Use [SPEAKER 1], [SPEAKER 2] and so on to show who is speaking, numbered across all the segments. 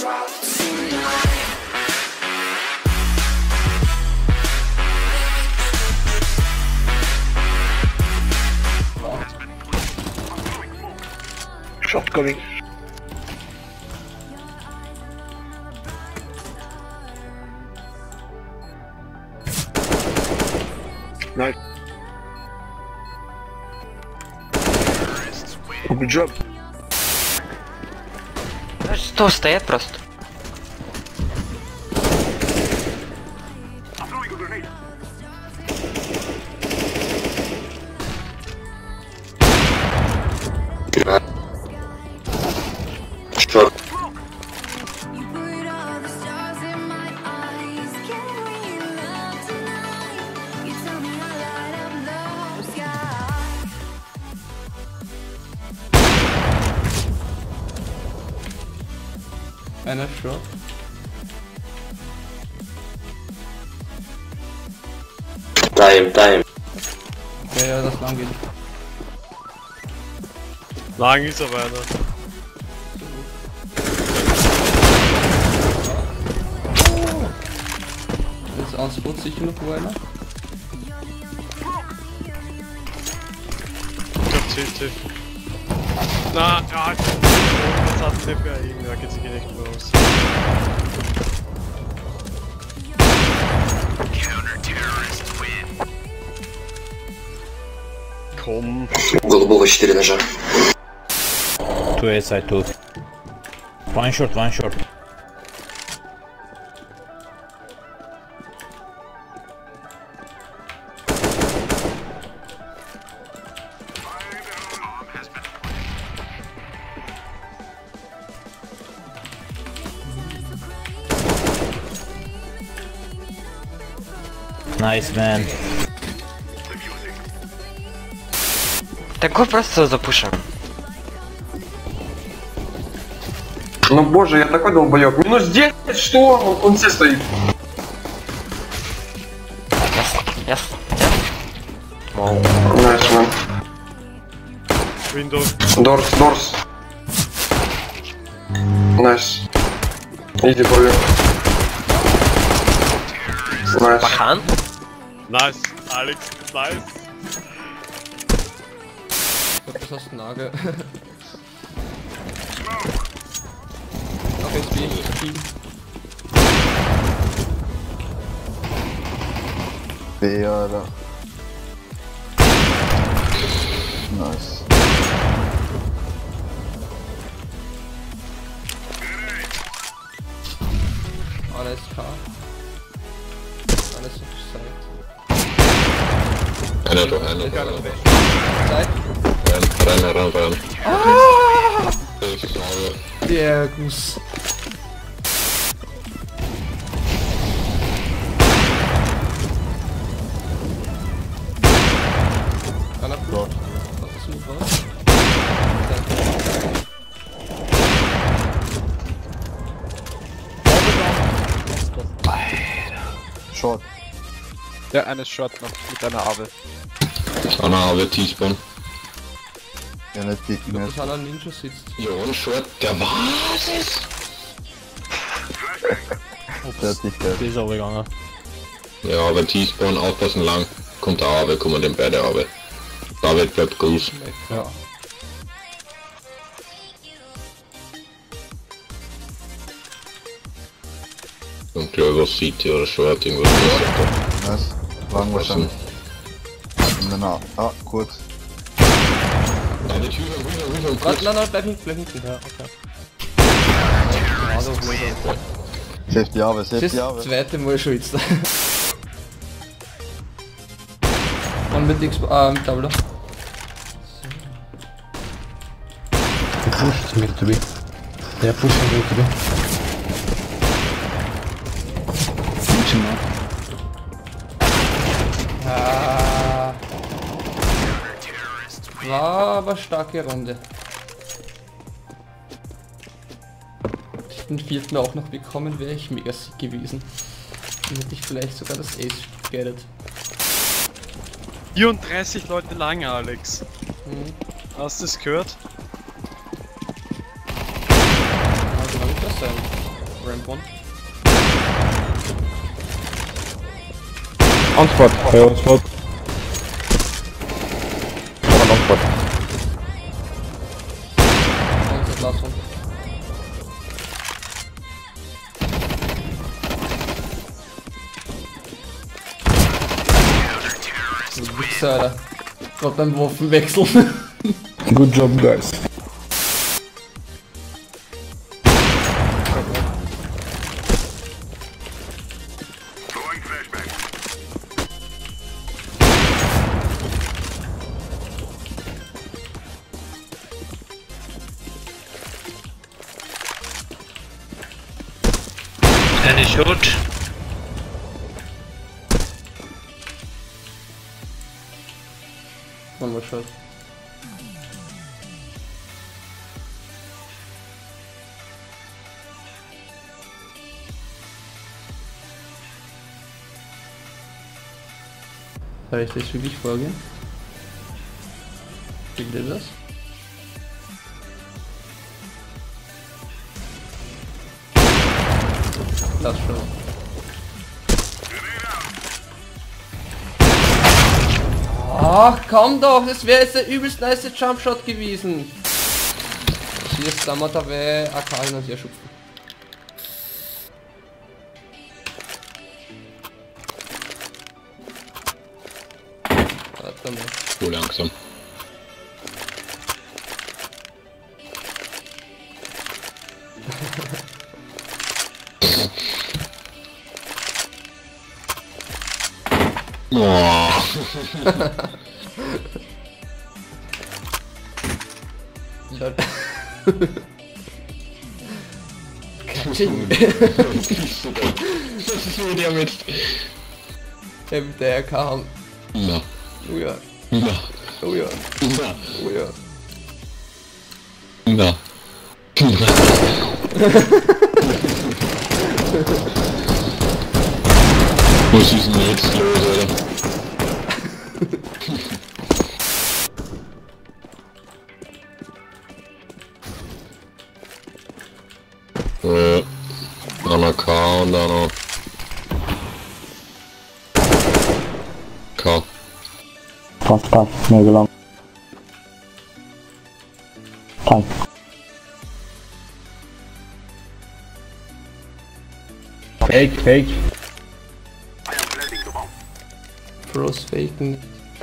[SPEAKER 1] Shot coming. Nice. Good job.
[SPEAKER 2] Что стоят просто?
[SPEAKER 3] Что?
[SPEAKER 4] Einer Short.
[SPEAKER 3] Time.
[SPEAKER 4] Okay, ja, das lang geht.
[SPEAKER 5] Lang ist aber einer.
[SPEAKER 4] Jetzt Ausboot sicher noch wo einer.
[SPEAKER 5] Ich glaub CT. Na, ja, jetzt hat der bei ihm, da geht sich nicht mehr aus. Komm.
[SPEAKER 3] Голубого 4 ножа.
[SPEAKER 6] Two A side, two. One short, one short. Nice, man.
[SPEAKER 2] Так го просто запушим.
[SPEAKER 7] Ну боже, я такой долбоёб. Минус 10, что? Он все стоит.
[SPEAKER 2] Yes.
[SPEAKER 7] Найс, мэн.
[SPEAKER 5] Window.
[SPEAKER 7] Дорс. Найс. Иди, боли. Найс.
[SPEAKER 2] Бахан?
[SPEAKER 5] Nice, Alex, nice.
[SPEAKER 4] Was hast du Nagel? Okay, Speed.
[SPEAKER 8] Ja, da. Nice.
[SPEAKER 4] Alles klar. Alles auf Zeit.
[SPEAKER 3] Einer.
[SPEAKER 4] Zeit?
[SPEAKER 3] Rein.
[SPEAKER 4] Der Guss. Einer Blut. Was ist mit was?
[SPEAKER 8] Short.
[SPEAKER 1] Ja, eine Shot noch mit einer Awe.
[SPEAKER 3] Einer Awe T-Spawn.
[SPEAKER 8] Ja, nicht
[SPEAKER 4] Ich
[SPEAKER 8] gegen
[SPEAKER 4] glaube,
[SPEAKER 8] mich.
[SPEAKER 4] dass einer Ninja sitzt.
[SPEAKER 3] Ja, und Short. Der war's es.
[SPEAKER 8] Fertig, der.
[SPEAKER 6] Die ist overgegangen.
[SPEAKER 3] Ja, aber T-Spawn aufpassen lang. Kommt der Awe, kommen den beide Awe. David bleibt groß.
[SPEAKER 4] Ja.
[SPEAKER 3] Und glaube was City oder Short irgendwas ist.
[SPEAKER 8] Nice. Lang wahrscheinlich. In der Naht. Ah, kurz.
[SPEAKER 3] Eine Tür, Rüber,
[SPEAKER 4] Warte, nein, bleib hinten. Ja, okay.
[SPEAKER 8] Safety Awe,
[SPEAKER 4] Das
[SPEAKER 8] Safety
[SPEAKER 4] ist das
[SPEAKER 8] Awe.
[SPEAKER 4] zweite Mal schon jetzt. Und mit X, mit Tabla.
[SPEAKER 6] Pushed me to be. They are pushing me to be.
[SPEAKER 4] War aber starke Runde. Den vierten auch noch bekommen, wäre ich mega sick gewesen. Dann hätte ich vielleicht sogar das Ace gerettet.
[SPEAKER 5] 34 Leute lang, Alex. Hast du es gehört?
[SPEAKER 4] Also kann ich das sein. Ramp one.
[SPEAKER 6] On spot. Hey, on spot. On spot.
[SPEAKER 4] On the last one. Du Wichser, Alter. Gott beim Waffen wechseln.
[SPEAKER 6] Good job, guys.
[SPEAKER 5] Any shot?
[SPEAKER 4] One more shot. Soll ich das wirklich vorgehen? Wie geht das? Das schon. Ach komm doch, das wäre jetzt der übelst nice Jumpshot gewesen. Hier ist da way AK hin und her schupfen. Warte mal.
[SPEAKER 3] So langsam. Oh.
[SPEAKER 4] Catching.
[SPEAKER 3] Was ist mit dir mit?
[SPEAKER 4] Ja, mit der RK haben.
[SPEAKER 3] Na.
[SPEAKER 4] Oh ja.
[SPEAKER 3] Na.
[SPEAKER 4] Oh ja.
[SPEAKER 3] Na.
[SPEAKER 4] Oh ja.
[SPEAKER 3] Na. Was ist denn jetzt los, Alter? Anna K und Anna K.
[SPEAKER 6] Passt, schnell gelangt. Tank. Fake.
[SPEAKER 4] Pros faken.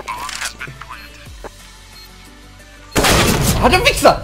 [SPEAKER 4] Ah, du Wichser!